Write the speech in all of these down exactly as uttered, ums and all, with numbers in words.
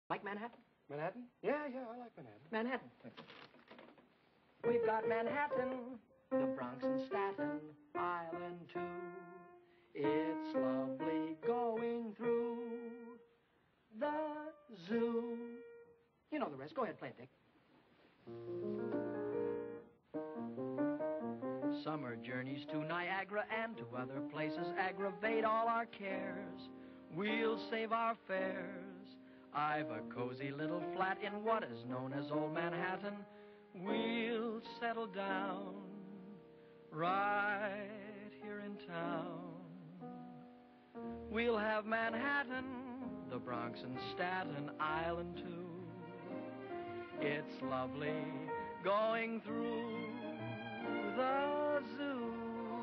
Like Manhattan? Manhattan? Yeah, yeah, I like Manhattan. Manhattan. We've got Manhattan, the Bronx and Staten Island, too. It's lovely going through the zoo. You know the rest. Go ahead, play it, Dick. Summer journeys to Niagara and to other places aggravate all our cares. We'll save our fares. I've a cozy little flat in what is known as Old Manhattan. We'll settle down right here in town. We'll have Manhattan, the Bronx and Staten Island too. It's lovely going through the zoo.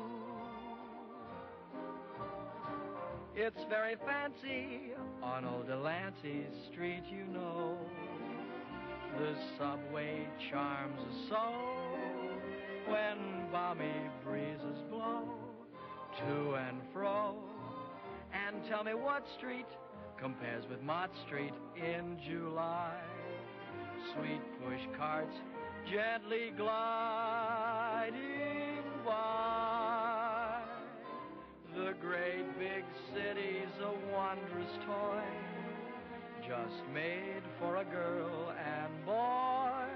It's very fancy on old Delancey's street, you know. The subway charms us so when balmy breezes blow to and fro. And tell me what street compares with Mott Street in July. Sweet push carts gently gliding by. The great big city's a wondrous toy, just made for a girl and boy.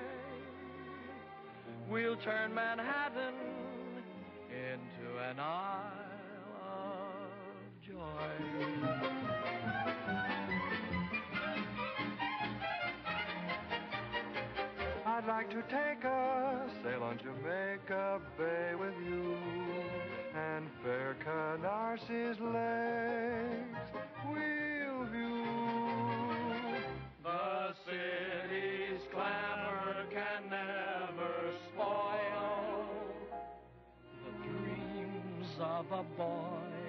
We'll turn Manhattan into an isle of joy. I'd like to take a sail on Jamaica Bay with you, and fair Canarsis Lakes we'll view. The city's clamor can never spoil the dreams of a boy.